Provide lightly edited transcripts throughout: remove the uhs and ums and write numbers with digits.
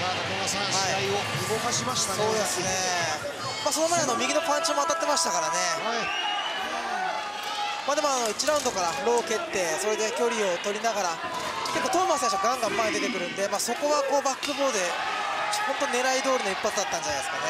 あ中村さん、試合を動かしましたね。 そうですね。その前右のパンチも当たってましたからね。でも1ラウンドからローを蹴って、それで距離を取りながら、結構トーマス選手はガンガン前に出てくるんで、そこはこうバックボードで本当狙い通りの一発だったんじゃないですかね。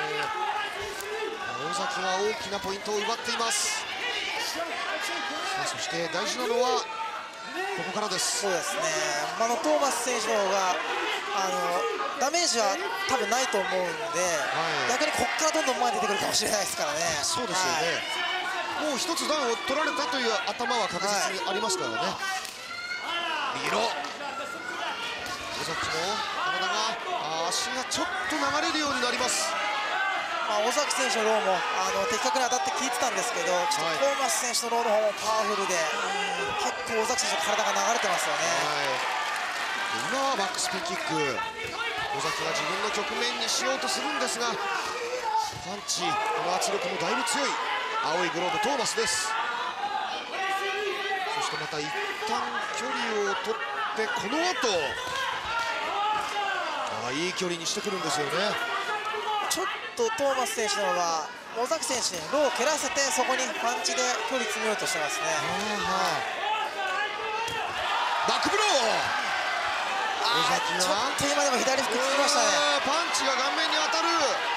尾崎が大きなポイントを奪っています。そして大事なのはここからです。 そうですね。トーマス選手の方がダメージは多分ないと思うんで、逆にここからどんどん前に出てくるかもしれないですからね。 そうですよね。もう一つダウンを取られたという頭は確実にありますからね。右の尾崎の体が足がちょっと流れるようになります。 尾崎選手のローも的確に当たって効いてたんですけど、ちょっとトーマス選手のローの方もパワフルで、結構尾崎選手の体が流れてますよね。 今はバックスピンキック、尾崎が自分の局面にしようとするんですが、パンチ、この圧力もだいぶ強い青いグローブトーマスです。そしてまた一旦距離を取ってこの後いい距離にしてくるんですよね。 ちょっとトーマス選手の方が尾崎選手にローを蹴らせて、そこにパンチで距離詰めようとしてますね。 バックブロー、尾崎がちょっと今でも左フックつきましたね。 パンチが顔面に当たる。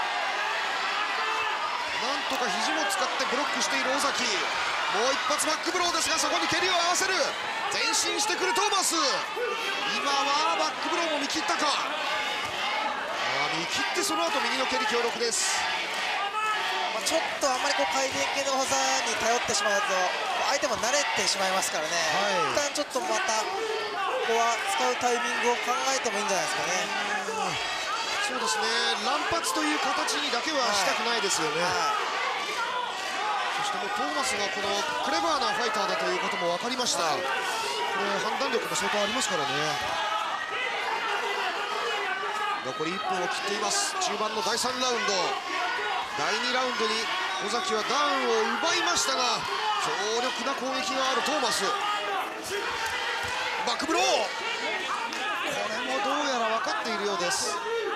なんとか肘も使ってブロックしている尾崎。もう一発バックブローですが、そこに蹴りを合わせる。前進してくるトーマス。今はバックブローも見切ったか。見切ってその後右の蹴り強力です。 ちょっとあんまり回転系の技に頼ってしまうと相手も慣れてしまいますからね。一旦ちょっとまたここは使うタイミングを考えてもいいんじゃないですかね。 そうですね、乱発という形にだけはしたくないですよね。そしてもうトーマスがこのクレバーなファイターだということも分かりました。これ判断力も相当ありますからね。残り1分を切っています。中盤の第3ラウンド、第2ラウンドに尾崎はダウンを奪いましたが、強力な攻撃があるトーマス。バックブロー、これもどうやら分かっているようです。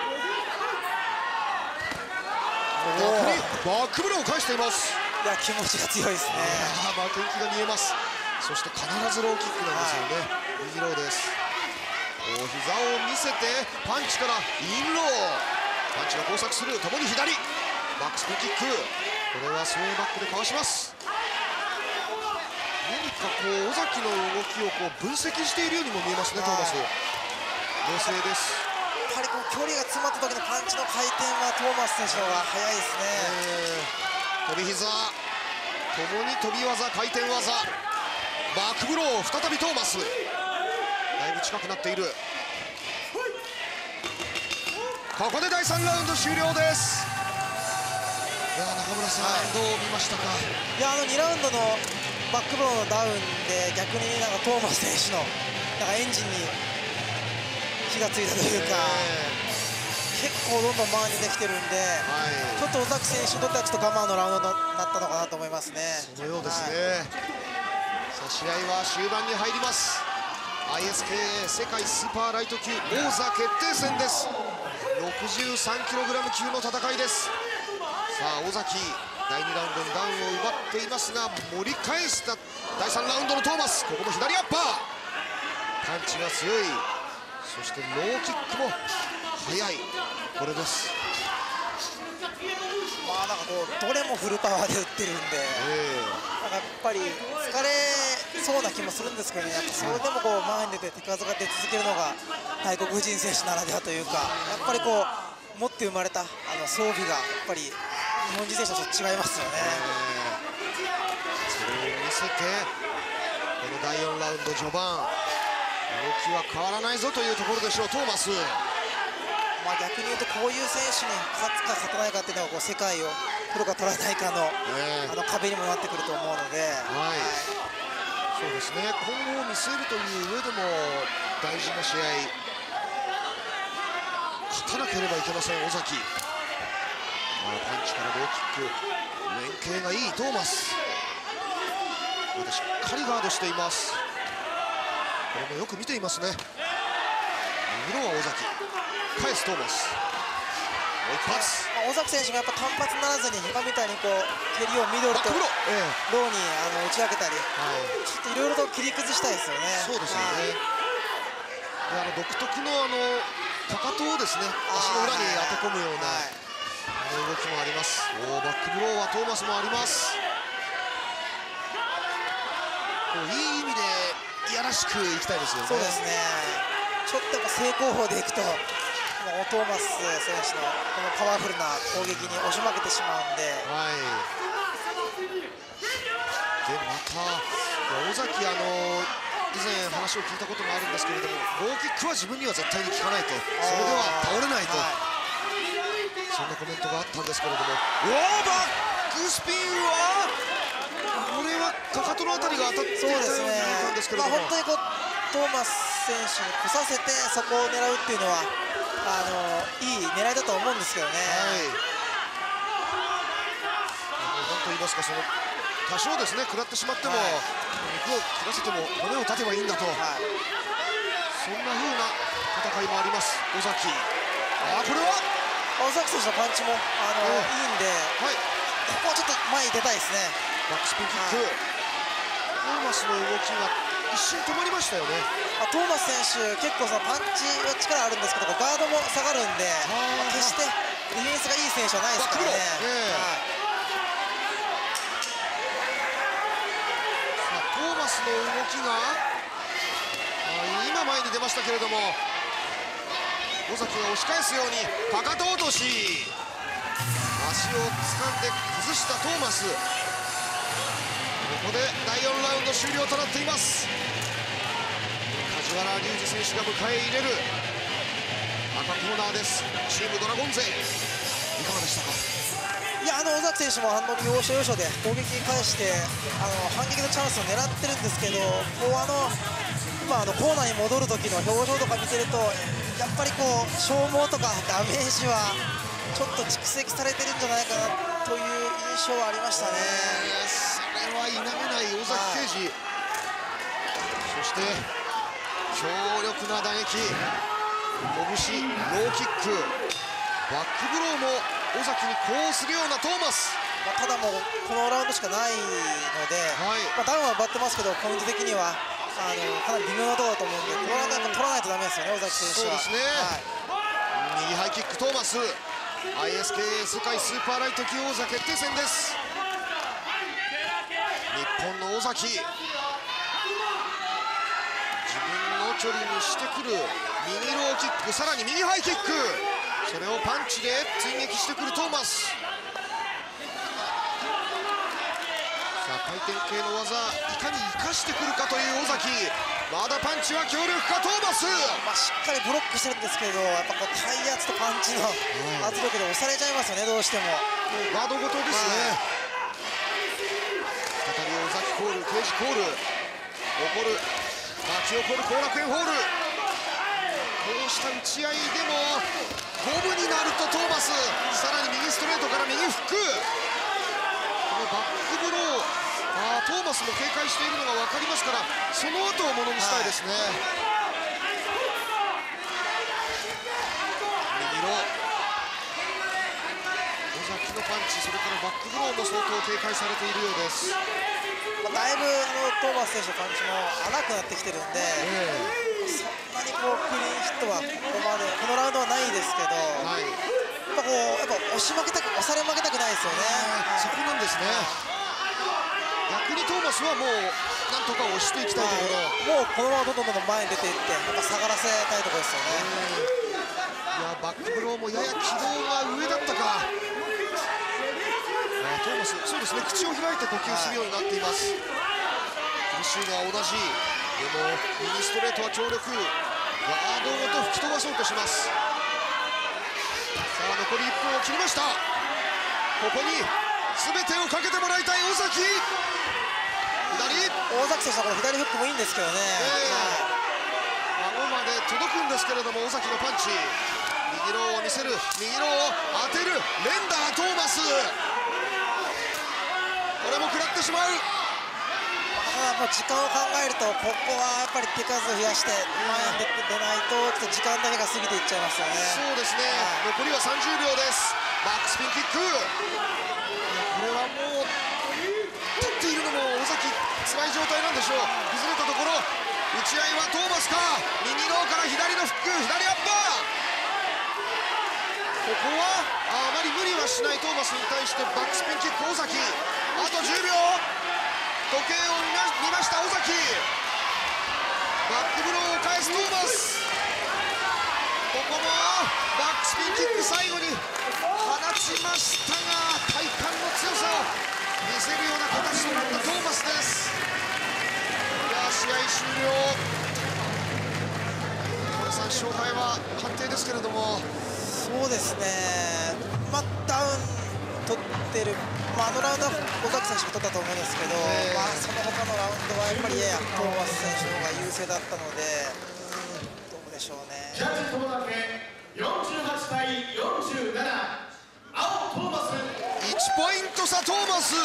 逆にバックブローを返しています。 いや、気持ちが強いですね。 負け息が見えます。そして必ずローキックなんですよね。右ローです。膝を見せてパンチからインロー、パンチが交錯する。ともに左バックスピンキック、これはスウェーバックでかわします。何かこう尾崎の動きをこう分析しているようにも見えますね、トーマス。冷静です。 やっぱりこう距離が詰まった時のパンチの回転はトーマス選手の方が速いですね。 飛び膝、ともに飛び技、回転技、バックブロー、再びトーマス。だいぶ近くなっている。ここで第3ラウンド終了です。いや、中村さん、どう見ましたか。 いや、2ラウンドのバックブローのダウンで逆になんかトーマス選手のなんかエンジンに火がついたというか、結構どんどん前に出てきてるんで、ちょっと尾崎選手にとってはちょっと我慢のラウンドになったのかなと思いますね。 そのようですね。さあ、試合は終盤に入ります。ISKA 世界スーパーライト級王座決定戦です。63kg 級の戦いです。さあ、尾崎第2ラウンドにダウンを奪っていますが、盛り返した第3ラウンドのトーマス。ここも左アッパー、パンチが強い。そしてローキックも速い。これです。 なんかこうどれもフルパワーで打ってるんで、なんかやっぱり疲れそうな気もするんですけどね。やっぱそれでもこう前に出て手数が出続けるのが外国人選手ならではというか、やっぱりこう持って生まれた装備がやっぱり日本人選手と違いますよね。 それを見せてこの第4ラウンド序盤、動きは変わらないぞというところでしょう、トーマス。 逆に言うとこういう選手に勝つか勝たないかっていうのがこう世界を取るか取らないかの、壁にもなってくると思うので、 そうですね、今後を見据えるという上でも大事な試合、勝たなければいけません尾崎。パンチからローキック、連携がいいトーマス。またしっかりガードしています。これもよく見ていますね。右のは尾崎。 返すトーマス。もう一発。 尾崎選手がやっぱ単発にならずに今みたいにこう蹴りをミドルとローに打ち分けたり、ちょっといろいろと切り崩したいですよね。 そうですよね。で独特のかかとをですね、足の裏に当て込むような動きもあります。バックブローはトーマスもあります。いい意味でいやらしくいきたいですよね。 そうですね。ちょっとやっぱ正攻法でいくとトーマス選手のこのパワフルな攻撃に押し負けてしまうんで、 でまた尾崎以前話を聞いたこともあるんですけれども、ローキックは自分には絶対に効かないと、それでは倒れないと、そんなコメントがあったんですけれども、バックスピンはこれはかかとのあたりが当たっていたように見えたんですけれども、 本当にトーマス選手に来させてそこを狙うっていうのはいい狙いだと思うんですけどね。 なんと言いますか、多少ですね食らってしまっても、肉を切らせても骨を断てばいいんだと、そんな風な戦いもあります。尾崎、これは尾崎選手のパンチもいいんで、ここはちょっと前に出たいですね。 バックスピンキック、トーマスの動きが一瞬止まりましたよね。 トーマス選手結構パンチは力あるんですけど、ガードも下がるんで、決してディフェンスがいい選手はないですからね。 トーマスの動きが今前に出ましたけれども、尾崎が押し返すようにかかと落とし、足を掴んで崩したトーマス。ここで第4ラウンド終了となっています。梶原隆二選手が迎え入れる赤コーナーです。チームドラゴン勢、いかがでしたか？ いや、尾崎選手も要所要所で攻撃に返して反撃のチャンスを狙ってるんですけど、今コーナーに戻る時の表情とか見てると、やっぱり消耗とかダメージはちょっと蓄積されてるんじゃないかなという印象はありましたね。 それは否めない尾崎圭司、そして強力な打撃、拳、ローキック、バックブローも尾崎に呼応するようなトーマス。 ただもうこのラウンドしかないので、ダウンは奪ってますけど、ポイント的にはかなり微妙なところだと思うんで、このラウンドやっぱ取らないとダメですよね、尾崎選手は。 そうですね、右ハイキックトーマス、 ISKA 世界スーパーライト級王座決定戦です。日本の尾崎、自分の距離にしてくる右ローキック、さらに右ハイキック、それをパンチで追撃してくるトーマス。さあ回転系の技、いかに生かしてくるかという尾崎。まだパンチは強力かトーマス。 しっかりブロックしてるんですけど、やっぱ体圧とパンチの圧力で押されちゃいますよね、どうしても。 ガードごとですね。再び尾崎コール、刑事コール、起こる巻き起こる後楽園ホール。こうした打ち合いでも五分になるとトーマス、さらに右ストレートから右フック、このバックブロー、トーマスも警戒しているのが分かりますから、その後をものにしたいですね。右ロー、尾崎のパンチ、それからバックブローも相当警戒されているようです。 だいぶトーマス選手のパンチも荒くなってきてるんで、そんなにクリーンヒットはここまでこのラウンドはないですけど、やっぱ押され負けたくないですよね。 そこなんですね。逆にトーマスはもうなんとか押していきたいところ、 もうこのままどんどん前に出ていってやっぱ下がらせたいところですよね。 いやバックブローもやや軌道が上だったか。トーマス、そうですね、口を開いて呼吸するようになっています。苦しいのは同じ。でも右ストレートは強力、ガードごと吹き飛ばそうとします。さあ残り1分を切りました。ここに全てをかけてもらいたい尾崎。 尾崎選手の左フックもいいんですけどね、 顎まで届くんですけれども、尾崎のパンチ、右ローを見せる、右ローを当てる、連打トーマス、これも食らってしまう。 ただもう時間を考えるとここはやっぱり手数を増やして前に出ないとちょっと時間だけが過ぎていっちゃいますよね。 そうですね、残りは30秒です。バックスピンキック、いやこれはもう立っているのも尾崎辛い状態なんでしょう。崩れたところ打ち合いはトーマスか、右ローから左のフック、左アッパー、ここはあまり無理はしないトーマスに対してバックスピンキック尾崎、あと10秒、時計を見ました尾崎、バックブローを返すトーマス、ここもバックスピンキック最後に放ちましたが、体幹の強さを見せるような形となったトーマスです。いや試合終了、これさん勝敗は判定ですけれども、 そうですね、ダウン取ってる、あのラウンドは尾崎選手も取ったと思うんですけど、その他のラウンドはやっぱりややトーマス選手の方が優勢だったので、どうでしょうね。 ジャッジ友達48対47、青トーマス。 1ポイント差トーマス。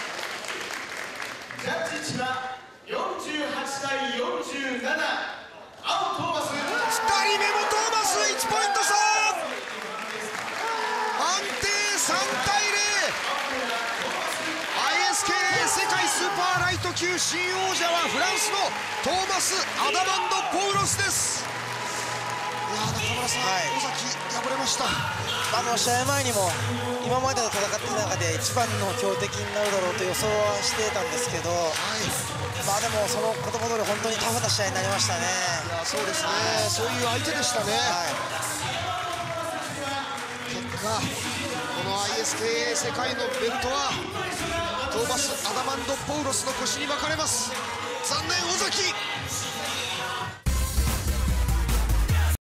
ジャッジ千葉48対47、青トーマス。 2人目もトーマス1ポイント差。判定3対0。ISKA 世界スーパーライト級新王者はフランスのトーマス・アダマンド・ポウロスです。いや中村さん、尾崎敗れました。 試合前にも今までの戦っている中で一番の強敵になるだろうと予想はしてたんですけど、でもその言葉通り本当にタフな試合になりましたね。 いやそうですね、そういう相手でしたね。結果この ISKA 世界のベルトはトーマス・アダマンド・ポウロスの腰に巻かれます。残念尾崎。